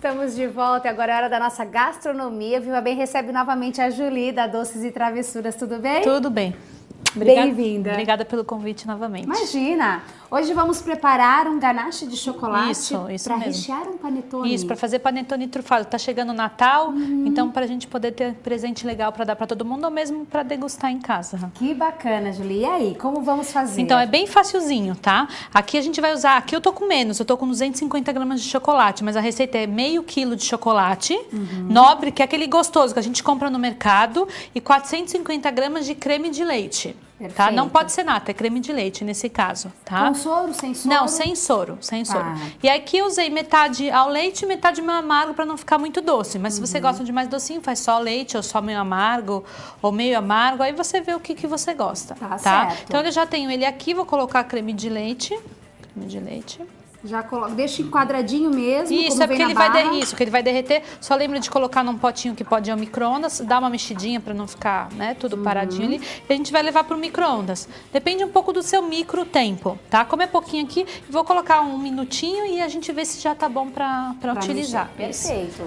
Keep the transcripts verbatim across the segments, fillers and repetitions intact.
Estamos de volta e agora é hora da nossa gastronomia. Viva Bem recebe novamente a Julie da Doces e Travessuras, tudo bem? Tudo bem. Bem-vinda. Obrigada pelo convite novamente. Imagina! Hoje vamos preparar um ganache de chocolate Isso, isso para mesmo. rechear um panetone. Isso, para fazer panetone trufado. Tá chegando o Natal, uhum. então para a gente poder ter presente legal para dar para todo mundo ou mesmo para degustar em casa. Que bacana, Julie. E aí, como vamos fazer? Então é bem facilzinho, tá? Aqui a gente vai usar, aqui eu tô com menos, eu tô com duzentos e cinquenta gramas de chocolate, mas a receita é meio quilo de chocolate uhum. nobre, que é aquele gostoso que a gente compra no mercado, e quatrocentos e cinquenta gramas de creme de leite. Perfeito. Tá? Não pode ser nata, é creme de leite nesse caso, tá? Com soro, sem soro? Não, sem soro, sem tá. soro. E aqui eu usei metade ao leite e metade meio amargo para não ficar muito doce. Mas uhum. se você gosta de mais docinho, faz só leite ou só meio amargo ou meio amargo, aí você vê o que, que você gosta, tá? tá? Certo. Então eu já tenho ele aqui, vou colocar creme de leite, creme de leite. Já coloca, deixa em quadradinho mesmo, isso, como é porque vem ele na vai barra. Isso, que ele vai derreter. Só lembra de colocar num potinho que pode ir ao micro-ondas, dá uma mexidinha para não ficar, né, tudo uhum. paradinho ali. E a gente vai levar pro micro-ondas. Depende um pouco do seu micro tempo, tá? Como é pouquinho aqui, vou colocar um minutinho e a gente vê se já tá bom para utilizar. Mexer. Perfeito.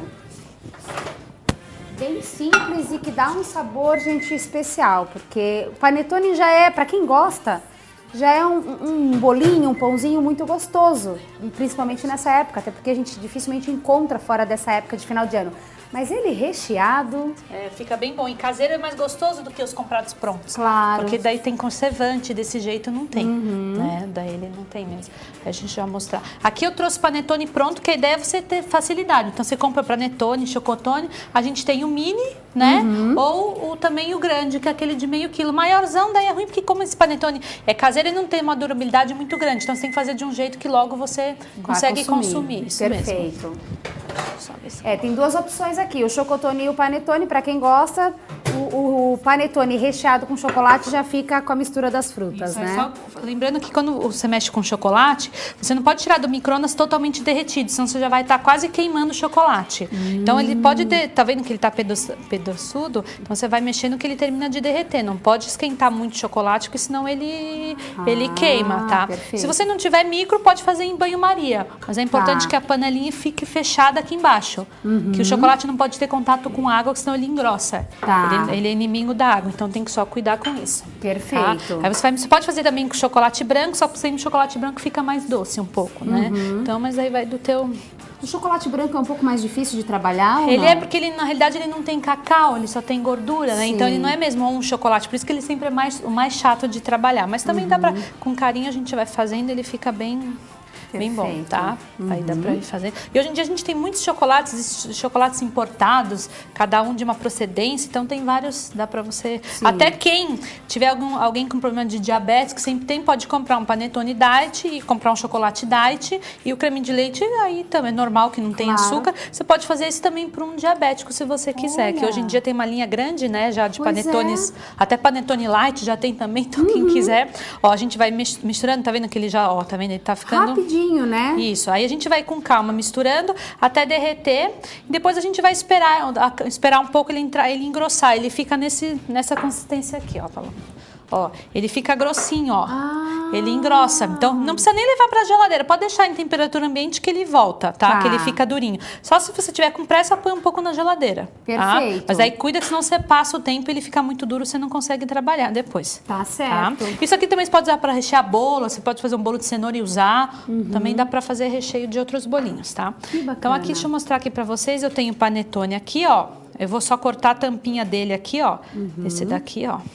Bem simples e que dá um sabor, gente, especial, porque o panetone já é, para quem gosta, já é um, um bolinho, um pãozinho muito gostoso, principalmente nessa época, até porque a gente dificilmente encontra fora dessa época de final de ano. Mas ele recheado... É, fica bem bom. E caseiro é mais gostoso do que os comprados prontos. Claro. Porque daí tem conservante, desse jeito não tem. Uhum. Né? Daí ele não tem mesmo. A gente já vai mostrar. Aqui eu trouxe panetone pronto, que a ideia é você ter facilidade. Então você compra panetone, chocotone. A gente tem o mini, né? Uhum. Ou o, também o grande, que é aquele de meio quilo. Maiorzão daí é ruim, porque como esse panetone é caseiro, ele não tem uma durabilidade muito grande. Então você tem que fazer de um jeito que logo você consegue consumir. consumir. Isso Perfeito. Mesmo. É, tem duas opções aqui, o chocotone e o panetone. Para quem gosta, o, o panetone recheado com chocolate já fica com a mistura das frutas, Isso, né? É só, lembrando que quando você mexe com chocolate, você não pode tirar do micro-ondas totalmente derretido, senão você já vai estar tá quase queimando o chocolate. Hum. Então ele pode, ter, tá vendo que ele tá pedaçudo? Então você vai mexendo que ele termina de derreter. Não pode esquentar muito o chocolate, porque senão ele, ah, ele queima, tá? Perfeito. Se você não tiver micro, pode fazer em banho-maria. Mas é importante tá. que a panelinha fique fechada aqui embaixo. Uhum. Que o chocolate não pode ter contato com água, senão ele engrossa. Tá. Ele, ele é inimigo da água, então tem que só cuidar com isso. Perfeito. Tá? Aí você, vai, você pode fazer também com chocolate branco, só que sem chocolate branco fica mais doce um pouco, né? Uhum. Então, mas aí vai do teu... O chocolate branco é um pouco mais difícil de trabalhar ou Ele não? é porque, ele, na realidade, ele não tem cacau, ele só tem gordura, né? Sim. Então ele não é mesmo um chocolate, por isso que ele sempre é mais, o mais chato de trabalhar. Mas também uhum. dá pra, com carinho a gente vai fazendo, ele fica bem... Bem bom, tá? Uhum. Aí dá pra ir fazer. E hoje em dia a gente tem muitos chocolates, chocolates importados, cada um de uma procedência, então tem vários, dá pra você... Sim. Até quem tiver algum, alguém com problema de diabetes, que sempre tem, pode comprar um panetone diet e comprar um chocolate diet, e o creme de leite aí também é normal, que não tem claro. açúcar. Você pode fazer isso também para um diabético, se você quiser, Olha. que hoje em dia tem uma linha grande, né, já de pois panetones, é. até panetone light já tem também, então uhum. quem quiser. Ó, a gente vai misturando, tá vendo que ele já, ó, tá vendo? Ele tá ficando... Rapidinho. Né? Isso, aí a gente vai com calma misturando até derreter e depois a gente vai esperar, esperar um pouco ele entrar, ele engrossar, ele fica nesse, nessa consistência aqui, ó, Paulo. Ó, ele fica grossinho, ó. Ah. Ele engrossa. Então, não precisa nem levar pra geladeira. Pode deixar em temperatura ambiente que ele volta, tá? tá? Que ele fica durinho. Só se você tiver com pressa, põe um pouco na geladeira. Perfeito. Tá? Mas aí cuida que senão você passa o tempo e ele fica muito duro, você não consegue trabalhar depois. Tá certo. Tá? Isso aqui também você pode usar para rechear bolo, você pode fazer um bolo de cenoura e usar. Uhum. Também dá pra fazer recheio de outros bolinhos, tá? Que bacana. Então aqui, deixa eu mostrar aqui pra vocês. Eu tenho panetone aqui, ó. Eu vou só cortar a tampinha dele aqui, ó. Uhum. Esse daqui, ó.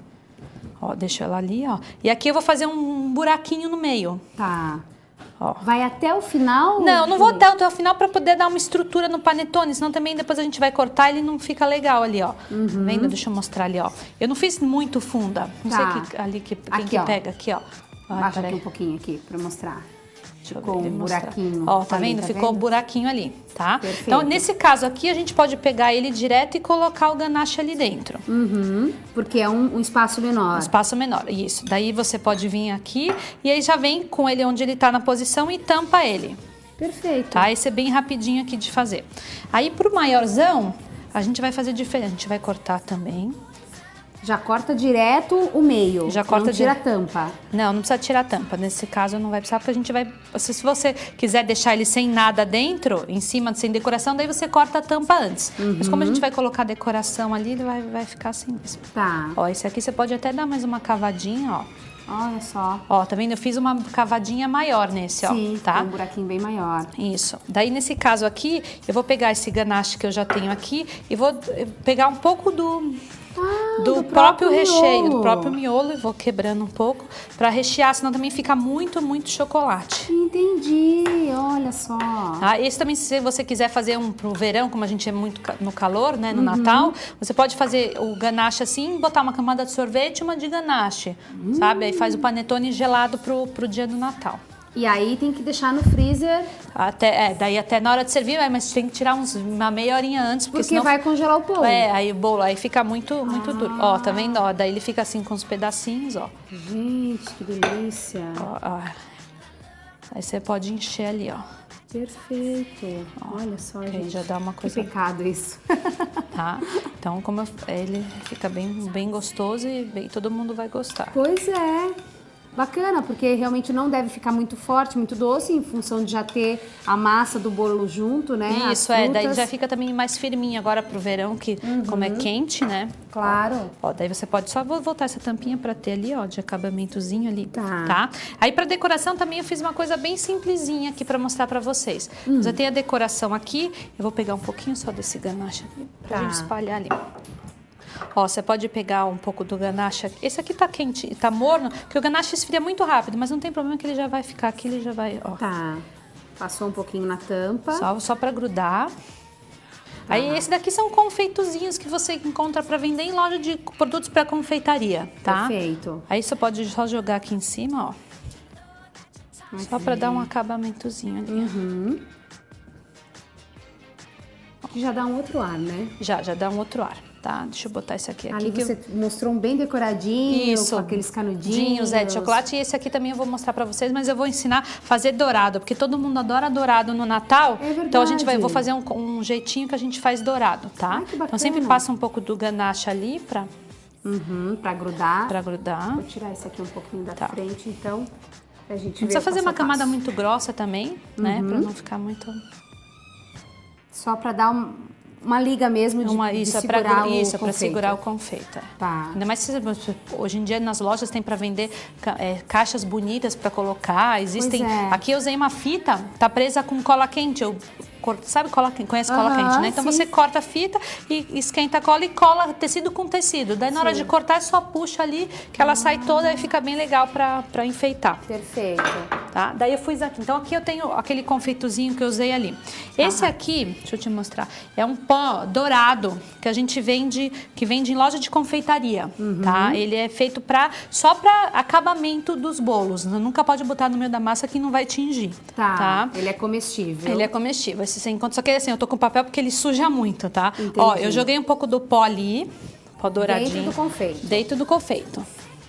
Ó, deixa ela ali, ó. E aqui eu vou fazer um buraquinho no meio. Tá. Ó. Vai até o final? Não, não vou até, até o final para poder dar uma estrutura no panetone, senão também depois a gente vai cortar e ele não fica legal ali, ó. Uhum. Tá vendo? Deixa eu mostrar ali, ó. Eu não fiz muito funda. Não tá. sei que, ali que, quem aqui, que ó. pega aqui, ó. Baixa aqui um pouquinho aqui para mostrar. Ficou um buraquinho. Ó, tá ali, vendo? Tá Ficou um vendo? buraquinho ali, tá? Perfeito. Então, nesse caso aqui, a gente pode pegar ele direto e colocar o ganache ali dentro. Uhum, porque é um, um espaço menor. Um espaço menor, isso. Daí você pode vir aqui e aí já vem com ele onde ele tá na posição e tampa ele. Perfeito. Tá? Esse é bem rapidinho aqui de fazer. Aí, pro maiorzão, a gente vai fazer diferente. A gente vai cortar também. Já corta direto o meio, já corta não tira dire... a tampa. Não, não precisa tirar a tampa. Nesse caso não vai precisar, porque a gente vai... Se você quiser deixar ele sem nada dentro, em cima, sem decoração, daí você corta a tampa antes. Uhum. Mas como a gente vai colocar decoração ali, ele vai, vai ficar assim mesmo. Tá. Ó, esse aqui você pode até dar mais uma cavadinha, ó. Olha só. Ó, tá vendo? Eu fiz uma cavadinha maior nesse, ó. Sim, tá? Um buraquinho bem maior. Isso. Daí, nesse caso aqui, eu vou pegar esse ganache que eu já tenho aqui e vou pegar um pouco do... Ah, do, do próprio, próprio recheio, miolo. do próprio miolo, e vou quebrando um pouco para rechear, senão também fica muito, muito chocolate. Entendi, olha só. Ah, esse também, se você quiser fazer um pro verão, como a gente é muito no calor, né, no uhum. Natal, você pode fazer o ganache assim, botar uma camada de sorvete e uma de ganache, uhum. sabe? Aí faz o panetone gelado pro, pro dia do Natal. E aí tem que deixar no freezer. Até, é, daí até na hora de servir, mas tem que tirar uns, uma meia horinha antes, porque, porque senão vai congelar o bolo. É, aí o bolo aí fica muito, muito ah. duro. Ó, tá vendo? Ó, daí ele fica assim com os pedacinhos, ó. Gente, que delícia. Ó, ó. Aí você pode encher ali, ó. Perfeito. Ó, olha só, gente. Aí já dá uma coisa... Que pecado isso. Tá? Então, como eu, ele fica bem, bem gostoso e bem, todo mundo vai gostar. Pois é. Bacana, porque realmente não deve ficar muito forte, muito doce, em função de já ter a massa do bolo junto, né? Isso, é. Daí já fica também mais firminho agora pro verão, que uhum. como é quente, né? Claro. Ó, ó, daí você pode só voltar essa tampinha pra ter ali, ó, de acabamentozinho ali, tá? tá? Aí pra decoração também eu fiz uma coisa bem simplesinha aqui pra mostrar pra vocês. Hum. Já tem a decoração aqui, eu vou pegar um pouquinho só desse ganache aqui pra tá. gente espalhar ali. Ó, você pode pegar um pouco do ganache. Esse aqui tá quente, tá morno, porque o ganache esfria muito rápido, mas não tem problema que ele já vai ficar aqui, ele já vai, ó. Tá. Passou um pouquinho na tampa. Só, só pra grudar. Tá. Aí esse daqui são confeitozinhos que você encontra pra vender em loja de produtos pra confeitaria, tá? Perfeito. Aí você pode só jogar aqui em cima, ó. Okay. Só pra dar um acabamentozinho ali. Uhum. Já dá um outro ar, né? Já, já dá um outro ar. Tá, deixa eu botar esse aqui. aqui Ali que você eu... mostrou um bem decoradinho, Isso, com aqueles canudinhos. É, de chocolate. E esse aqui também eu vou mostrar pra vocês, mas eu vou ensinar a fazer dourado, porque todo mundo adora dourado no Natal. É verdade. Então a gente vai, vou fazer um, um jeitinho que a gente faz dourado, tá? Ai, que bacana. Então sempre passa um pouco do ganache ali pra... Uhum, pra grudar. Pra grudar. Vou tirar esse aqui um pouquinho da tá. frente, então, pra gente ver. Não precisa fazer uma camada passo. muito grossa também, uhum. né? Pra não ficar muito... Só pra dar um... Uma liga mesmo de, uma, isso, de segurar é pra, o Isso, é para confeito. segurar o confeito. É. Tá. Ainda mais se hoje em dia nas lojas tem para vender é, caixas bonitas para colocar. Existem. É. Aqui eu usei uma fita, tá presa com cola quente. Eu sabe cola quente? Conhece cola uhum, quente, né? Então sim. você corta a fita e esquenta a cola e cola tecido com tecido. Daí na sim. hora de cortar é só puxa ali que ela ah. sai toda e fica bem legal para para enfeitar. Perfeito. Tá? Daí eu fiz aqui. Então aqui eu tenho aquele confeitozinho que eu usei ali. Esse ah. aqui, deixa eu te mostrar, é um pó dourado que a gente vende, que vende em loja de confeitaria, uhum. tá? Ele é feito para só para acabamento dos bolos. Nunca pode botar no meio da massa que não vai tingir. Tá. tá? Ele é comestível. Ele é comestível. Esse você encontra, só que assim, eu tô com papel porque ele suja muito, tá? Entendi. Ó, eu joguei um pouco do pó ali, pó douradinho. Dentro do confeito. Dentro do confeito.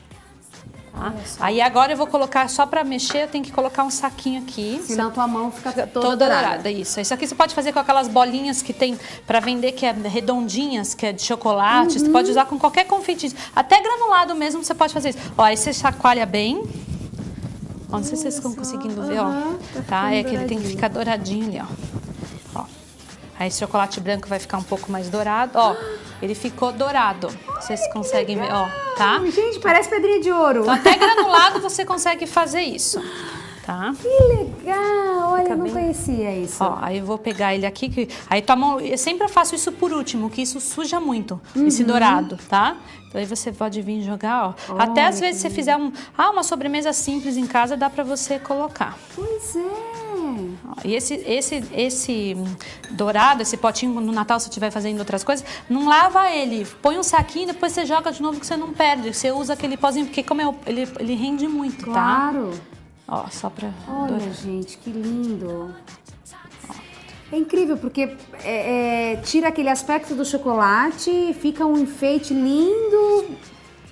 Tá? Aí agora eu vou colocar, só pra mexer, eu tenho que colocar um saquinho aqui. Senão tua mão fica toda, toda dourada. dourada. Isso. Isso aqui você pode fazer com aquelas bolinhas que tem pra vender, que é redondinhas, que é de chocolate. Uhum. Você pode usar com qualquer confeitinho. Até granulado mesmo você pode fazer isso. Ó, aí você chacoalha bem. Ó, não sei se vocês estão conseguindo uhum. ver, ó. Tá, tá? É que ele tem que ficar douradinho ali, ó. Ó. Aí esse chocolate branco vai ficar um pouco mais dourado. Ó, ele ficou dourado. Vocês Ai, conseguem ver, ó, tá? Gente, parece pedrinha de ouro. Então, até granulado você consegue fazer isso, tá? Que legal! Olha, Fica eu não bem... conhecia isso. Ó, aí eu vou pegar ele aqui, que... aí tua mão... Eu sempre faço isso por último, que isso suja muito, uhum. esse dourado, tá? Então aí você pode vir jogar, ó. Olha, até às vezes se você fizer um... Ah, uma sobremesa simples em casa, dá pra você colocar. Pois é. E esse, esse, esse dourado, esse potinho no Natal, se você estiver fazendo outras coisas, não lava ele. Põe um saquinho e depois você joga de novo que você não perde. Você usa aquele pozinho, porque como é, ele, ele rende muito, claro. Tá? Ó, só pra... Olha, dourar. Gente, que lindo. Ó. É incrível, porque é, é, tira aquele aspecto do chocolate, fica um enfeite lindo...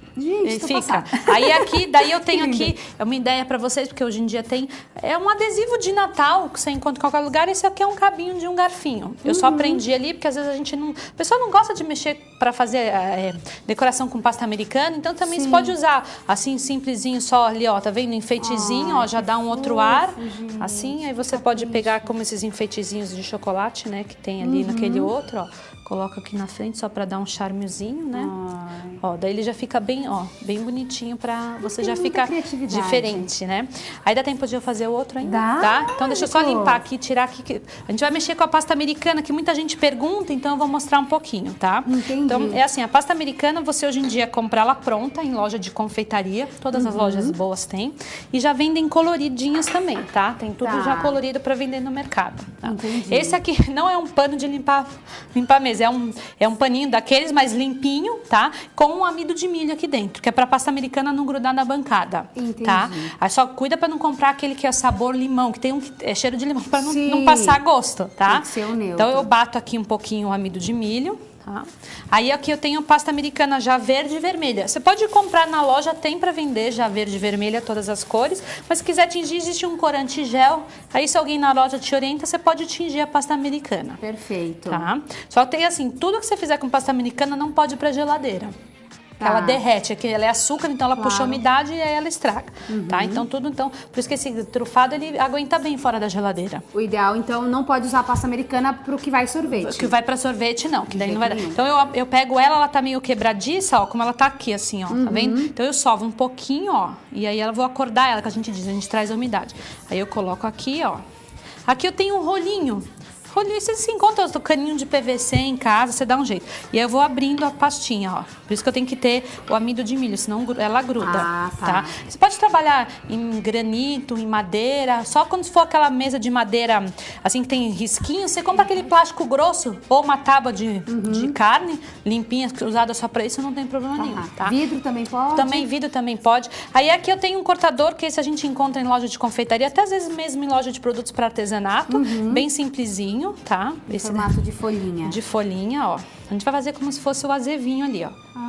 Gente, tô fica. passada. Aí aqui, daí eu tenho aqui uma ideia para vocês, porque hoje em dia tem é um adesivo de Natal que você encontra em qualquer lugar. Esse aqui é um cabinho de um garfinho. Eu uhum. só aprendi ali porque às vezes a gente não, a pessoa não gosta de mexer para fazer é, decoração com pasta americana, então também Sim. você pode usar assim simplesinho só ali, ó, tá vendo? Enfeitezinho, ah, ó, já dá um outro fofo, ar. Gente. Assim, aí você pode pegar como esses enfeitezinhos de chocolate, né, que tem ali uhum. naquele outro, ó. Coloca aqui na frente só para dar um charmezinho, né? Ai. Ó, daí ele já fica bem, ó, bem bonitinho para você já ficar diferente, né? Aí dá tempo de eu fazer o outro ainda, dá? Tá? Então deixa eu só limpar aqui, tirar aqui. Que... A gente vai mexer com a pasta americana, que muita gente pergunta, então eu vou mostrar um pouquinho, tá? Entendi. Então é assim, a pasta americana você hoje em dia compra ela pronta em loja de confeitaria, todas uhum. as lojas boas têm, e já vendem coloridinhas também, tá? Tem tudo tá. já colorido para vender no mercado. Tá? Entendi. Esse aqui não é um pano de limpar, limpar a mesa. É um, é um paninho daqueles mais limpinho, tá? Com um amido de milho aqui dentro, que é pra pasta americana não grudar na bancada. Entendi. Tá? Aí só cuida pra não comprar aquele que é sabor limão, que tem um é cheiro de limão, pra não, não passar gosto, tá? Tem que ser o neutro. Então eu bato aqui um pouquinho o amido de milho. Tá? Aí aqui eu tenho pasta americana já verde e vermelha. Você pode comprar na loja, tem para vender já verde e vermelha, todas as cores. Mas se quiser tingir, existe um corante gel. Aí se alguém na loja te orienta, você pode tingir a pasta americana. Perfeito. Tá? Só tem assim, tudo que você fizer com pasta americana não pode ir para geladeira. Tá. Ela derrete, aqui ela é açúcar, então ela claro. puxa a umidade e aí ela estraga, uhum. tá? Então tudo, então, por isso que esse trufado ele aguenta bem fora da geladeira. O ideal, então, não pode usar a pasta americana pro que vai sorvete. O que vai para sorvete não, que daí não vai dar. Então eu, eu pego ela, ela tá meio quebradiça, ó, como ela tá aqui assim, ó, uhum. tá vendo? Então eu sovo um pouquinho, ó, e aí ela vou acordar ela, que a gente diz, a gente traz a umidade. Aí eu coloco aqui, ó. Aqui eu tenho um rolinho. Rolinho, você se encontra o caninho de P V C em casa, você dá um jeito. E aí eu vou abrindo a pastinha, ó. Por isso que eu tenho que ter o amido de milho, senão ela gruda, ah, tá. tá? Você pode trabalhar em granito, em madeira, só quando for aquela mesa de madeira, assim, que tem risquinho, você compra aquele plástico grosso ou uma tábua de, uhum. de carne, limpinha, usada só pra isso, não tem problema ah, nenhum, tá? Vidro também pode? Também, vidro também pode. Aí aqui eu tenho um cortador, que esse a gente encontra em loja de confeitaria, até às vezes mesmo em loja de produtos para artesanato, uhum. bem simplezinho. Tá? Em Esse formato de folhinha. De folhinha, ó. A gente vai fazer como se fosse o azevinho ali, ó.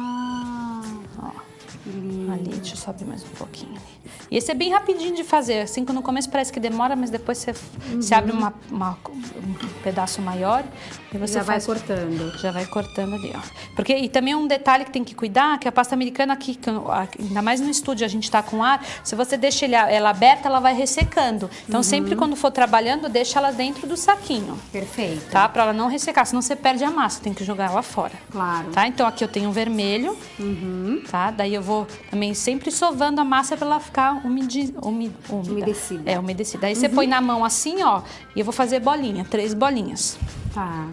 Ah, ó. Ali, deixa eu só abrir mais um pouquinho ali. E esse é bem rapidinho de fazer, assim que no começo parece que demora, mas depois você, uhum. você abre uma, uma, um pedaço maior e você já faz, vai cortando. Já vai cortando ali, ó. Porque, e também um detalhe que tem que cuidar, que a pasta americana aqui, ainda mais no estúdio a gente tá com ar, se você deixa ela aberta, ela vai ressecando. Então uhum. sempre quando for trabalhando, deixa ela dentro do saquinho. Perfeito. Tá? Pra ela não ressecar, senão você perde a massa, tem que jogar ela fora. Claro. Tá? Então aqui eu tenho um vermelho, uhum. tá? Daí eu vou também sempre sovando a massa pra ela ficar umedi, umid, úmida. Umedecida. É, umedecida. Aí uhum. você põe na mão assim, ó, e eu vou fazer bolinha, três bolinhas. Tá.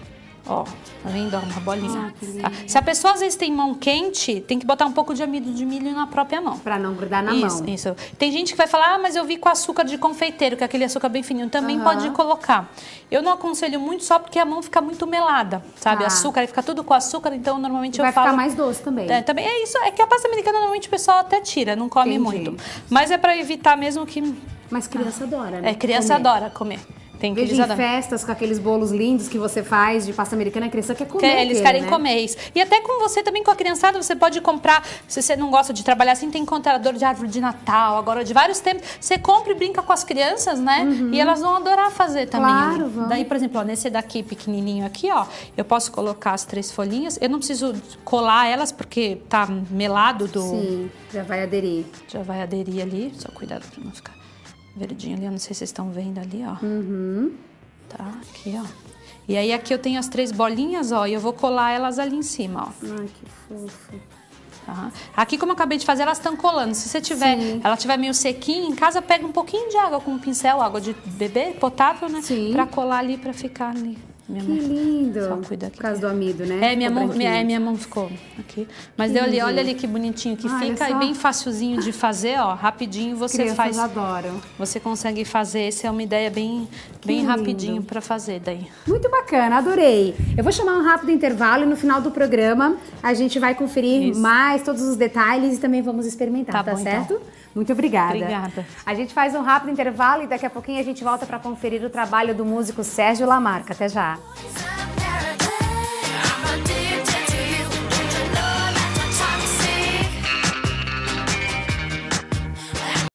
Ó, tá vendo? Ó, uma bolinha. Ah, tá? Se a pessoa às vezes tem mão quente, tem que botar um pouco de amido de milho na própria mão. Pra não grudar na isso, mão. Isso, Tem gente que vai falar, ah, mas eu vi com açúcar de confeiteiro, que é aquele açúcar bem fininho. Também uhum. pode colocar. Eu não aconselho muito só porque a mão fica muito melada, sabe? Ah. Açúcar, aí fica tudo com açúcar, então normalmente vai eu falo... Vai ficar mais doce também. É, também. É isso, é que a pasta americana normalmente o pessoal até tira, não come Entendi. muito. Mas é pra evitar mesmo que... Mas criança ah. adora, né? É, criança comer. adora comer. Tem que Veja em festas com aqueles bolos lindos que você faz de pasta americana, a criança quer comer. Que eles aquele, querem né? comer isso. E até com você também, com a criançada, você pode comprar, se você não gosta de trabalhar assim, tem encontrador de árvore de Natal, agora de vários tempos. Você compra e brinca com as crianças, né? Uhum. E elas vão adorar fazer também. Claro, vão. Daí, por exemplo, ó, nesse daqui pequenininho aqui, ó, eu posso colocar as três folhinhas. Eu não preciso colar elas porque tá melado do... Sim, já vai aderir. Já vai aderir ali, só cuidado pra não ficar verdinho ali. Eu não sei se vocês estão vendo ali, ó. Uhum. Tá, aqui, ó. E aí aqui eu tenho as três bolinhas, ó, e eu vou colar elas ali em cima, ó. Ai, que fofo. Tá. Aqui, como eu acabei de fazer, elas estão colando. Se você tiver, Sim. ela tiver meio sequinha, em casa pega um pouquinho de água com um pincel, água de bebê, potável, né? Sim. Pra colar ali, pra ficar ali. Minha que mão. lindo. Só cuida aqui. Por causa do amido, né? É, minha mão, minha, é, minha mão ficou aqui. Mas deu ali, olha ali que bonitinho que Olha fica. só. E bem facilzinho de fazer, ó. Rapidinho você Crianças faz. adoram. Você consegue fazer. Essa é uma ideia bem, bem rapidinho pra fazer daí. Muito bacana, adorei. Eu vou chamar um rápido intervalo e no final do programa a gente vai conferir Isso. mais todos os detalhes e também vamos experimentar, tá, tá bom, certo? Então. Muito obrigada. Obrigada. A gente faz um rápido intervalo e daqui a pouquinho a gente volta para conferir o trabalho do músico Sérgio Lamarca. Até já.